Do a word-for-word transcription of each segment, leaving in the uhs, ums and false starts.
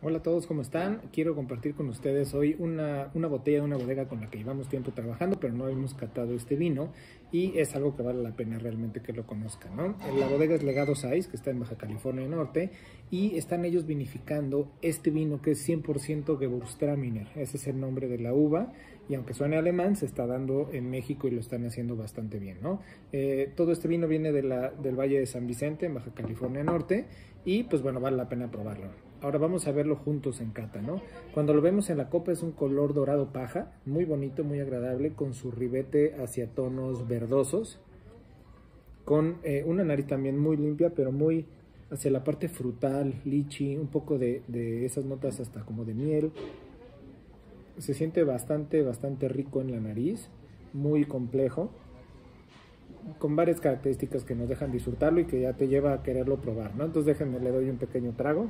Hola a todos, ¿cómo están? Quiero compartir con ustedes hoy una, una botella de una bodega con la que llevamos tiempo trabajando, pero no hemos catado este vino y es algo que vale la pena realmente que lo conozcan, ¿no? La bodega es Legado Sais, que está en Baja California Norte, y están ellos vinificando este vino que es cien por ciento Gewürztraminer. Ese es el nombre de la uva y aunque suene alemán, se está dando en México y lo están haciendo bastante bien, ¿no? Eh, todo este vino viene de la, del Valle de San Vicente, en Baja California Norte, y pues bueno, vale la pena probarlo. Ahora vamos a verlo juntos en cata, ¿no? Cuando lo vemos en la copa es un color dorado paja, muy bonito, muy agradable, con su ribete hacia tonos verdosos, con eh, una nariz también muy limpia, pero muy hacia la parte frutal, lichi, un poco de, de esas notas hasta como de miel. Se siente bastante, bastante rico en la nariz, muy complejo, con varias características que nos dejan disfrutarlo y que ya te lleva a quererlo probar, ¿no? Entonces déjenme, le doy un pequeño trago.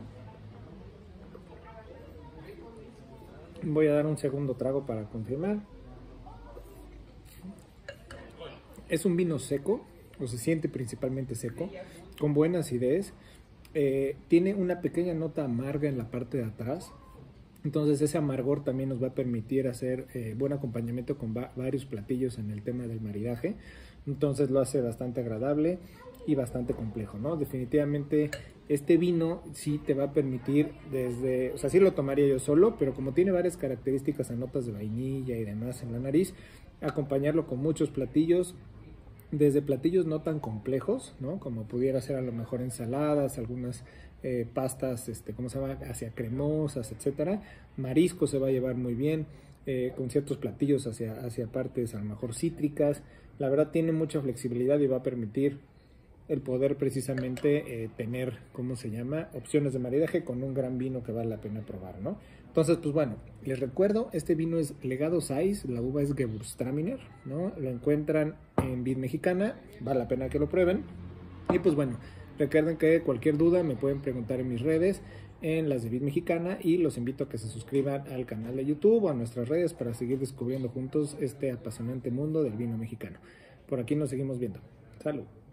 Voy a dar un segundo trago para confirmar. Es un vino seco, o se siente principalmente seco, con buena acidez. Eh, tiene una pequeña nota amarga en la parte de atrás. Entonces ese amargor también nos va a permitir hacer eh, buen acompañamiento con va varios platillos en el tema del maridaje. Entonces lo hace bastante agradable y bastante complejo, ¿no? Definitivamente este vino sí te va a permitir desde, o sea, sí lo tomaría yo solo, pero como tiene varias características a notas de vainilla y demás en la nariz, acompañarlo con muchos platillos, desde platillos no tan complejos, ¿no? Como pudiera ser a lo mejor ensaladas, algunas eh, pastas, este, ¿cómo se llama? Hacia cremosas, etcétera. Marisco se va a llevar muy bien, eh, con ciertos platillos hacia, hacia partes a lo mejor cítricas. La verdad tiene mucha flexibilidad y va a permitir el poder precisamente eh, tener, ¿cómo se llama? Opciones de maridaje con un gran vino que vale la pena probar, ¿no? Entonces, pues bueno, les recuerdo, este vino es Legado Sais, la uva es Gewürztraminer, ¿no? Lo encuentran en Vid Mexicana, vale la pena que lo prueben. Y pues bueno, recuerden que cualquier duda me pueden preguntar en mis redes, en las de Vid Mexicana, y los invito a que se suscriban al canal de YouTube o a nuestras redes para seguir descubriendo juntos este apasionante mundo del vino mexicano. Por aquí nos seguimos viendo. Salud.